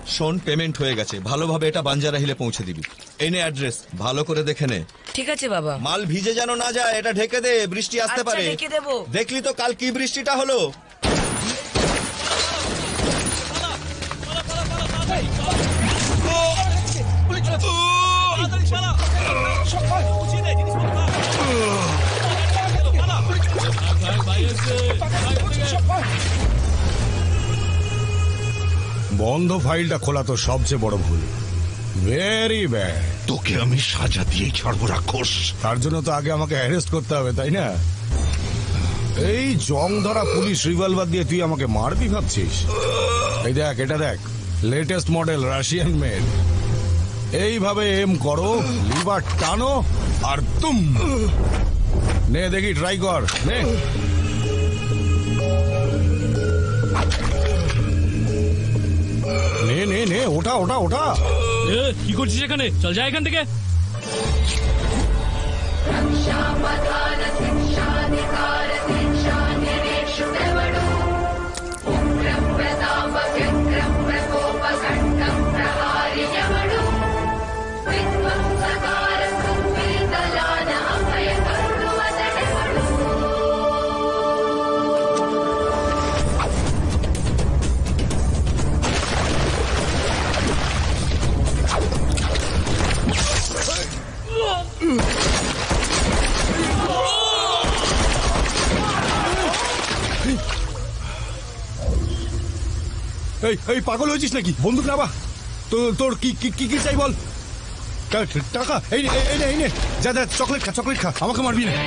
শোন, পেমেন্ট হয়ে গেছে, ভালোভাবে এটা বাঞ্জারা হিলে পৌঁছে দিবি। এই নে অ্যাড্রেস, ভালো করে দেখে নে। ঠিক আছে বাবা। মাল ভিজে যেন না যায়, এটা ঢেকে দে, বৃষ্টি আসতে পারে। ঢেকে দেবো। দেখলি তো কাল কি বৃষ্টিটা হলো। বন্ধ ফাইলটা খোলা তো সবচেয়ে বড় ভুল। Very bad. তোকে আমি সাজা দিয়ে ছাড়বো রাক্ষস। তার জন্য তো আগে আমাকে অ্যারেস্ট করতে হবে, তাই না? এই জং ধরা পুলিশ রিভলভার দিয়ে তুই আমাকে মারবি ভাবছিস? এই দেখ, এটা দেখ, লেটেস্ট মডেল রাশিয়ান মেড। এইভাবে এম করো, লিভার টানো আর তুম। নে দেখি, ট্রাই কর, নে। নে নে নে, ওটা ওটা ওটা। কি করছিস এখানে? চল যা এখান থেকে। এই পাগল হয়েছিস নাকি? বন্দুক নাবা। তোর কি কি কি চাই বল? টাকা? এই নে, যা যা, চকলেট খা, চকলেট খা, আমাকে মারবি না।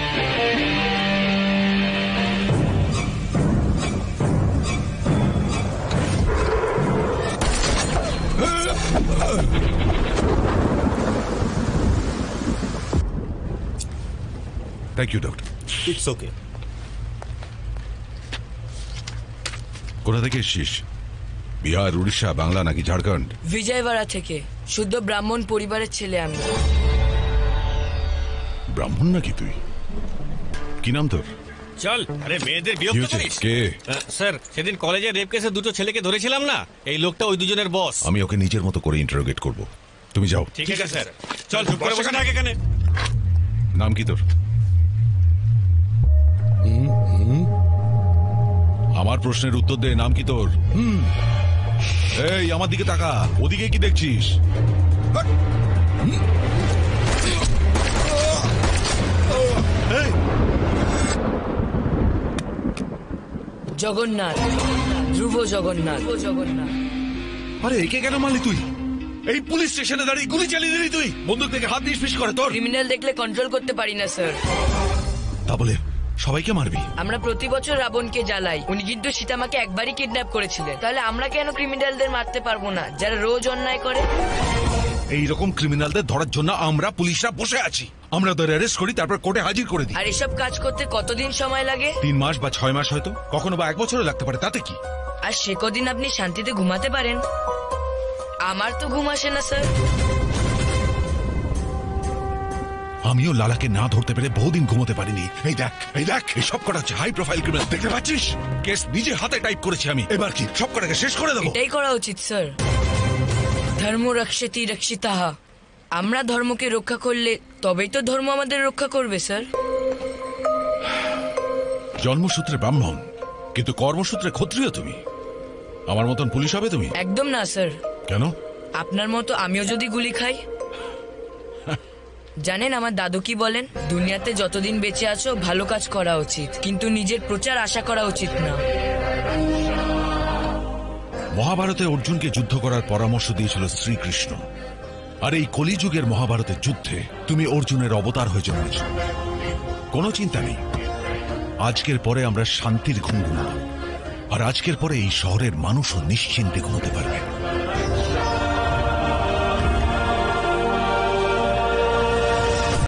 Thank you doctor. It's okay. কোথা থেকে এসছিস? বিহার, উড়িষ্যা, বাংলা নাকি ঝাড়খণ্ড? বিজয়বাড়া থেকে। শুদ্ধ ব্রাহ্মণ পরিবারের ছেলে আমি। ব্রাহ্মণ নাকি তুই? কি নাম তোর? চল। আরে মেয়েদের বিরক্ত করিস। কে? স্যার, সেদিন কলেজে রেপ কেসে দুটো ছেলেকে ধরেছিলাম না, এই লোকটা ওই দুজনের বস। আমি ওকে নিজের মতো করে ইন্টারোগেট করব। তুমি যাও। ঠিক আছে স্যার। চল, চুপ করে বসে থাক এখানে। নাম কি তোর? আমার প্রশ্নের উত্তর দে, নাম কি তোর? এই আমার দিকে তাকা, ওদিকে কি দেখছিস? জগন্নাথ, ধ্রুব জগন্নাথ। আরে একে কেন মারলি তুই? এই পুলিশ স্টেশনে দাঁড়িয়ে গুলি চালিয়ে দিলি তুই? বন্দুক থেকে হাত দিয়ে ফিস করে তোর? ক্রিমিনাল দেখলে কন্ট্রোল করতে পারি না স্যার। তা বলে সবাইকে মারবি? আমরা প্রতি বছর রাবণকে জ্বালাই, উনি কিন্তু সীতামাকে একবারই কিডন্যাপ করেছিলেন। তাহলে আমরা কেন ক্রিমিনালদের মারতে পারবো না, যারা রোজ অন্যায় করে? এইরকম ক্রিমিনালদের ধরার জন্য আমরা পুলিশরা বসে আছি। আমরা ওদের অ্যারেস্ট করি, তারপর কোর্টে হাজির করে দিই। আর এসব কাজ করতে কতদিন সময় লাগে? 3 মাস বা 6 মাস, হয়তো কখনো বা 1 বছরও লাগতে পারে, তাতে কি? আর সে কদিন আপনি শান্তিতে ঘুমাতে পারেন? আমার তো ঘুম আসে না স্যার। আমিও লালাকে না ধরতে পেরে বহুদিন ঘুমোতে পারিনি। এই দেখ, এই দেখ, এই সব কটা হচ্ছে হাই প্রোফাইল ক্রিমিনাল, দেখতে পাচ্ছিস? কেস নিজে হাতে টাইপ করেছি আমি। এবার কি সব কটাকে শেষ করে দেবো? এটাই করা উচিত স্যার। ধর্ম রক্ষতি রক্ষিতাহ। আমরা ধর্মকে রক্ষা করলে তবেই তো ধর্ম আমাদের রক্ষা করবে স্যার। জন্মসূত্রে ব্রাহ্মণ, কিন্তু কর্মসূত্রে ক্ষত্রিয় তুমি। আমার মতন পুলিশ হবে তুমি? একদম না স্যার। কেন? আপনার মতো আমিও যদি গুলি খাই। জানেন আমার দাদু কি বলেন? দুনিয়াতে যতদিন বেঁচে আছো ভালো কাজ করা উচিত, কিন্তু নিজের প্রচার আশা করা উচিত না। মহাভারতে অর্জুনকে যুদ্ধ করার পরামর্শ দিয়েছিল শ্রীকৃষ্ণ। আর এই কলিযুগের মহাভারতের যুদ্ধে তুমি অর্জুনের অবতার হয়ে জন্মেছ। কোনো চিন্তা নেই, আজকের পরে আমরা শান্তির ঘুম ঘুমাবো। আর আজকের পরে এই শহরের মানুষও নিশ্চিন্তে ঘুমোতে পারবে।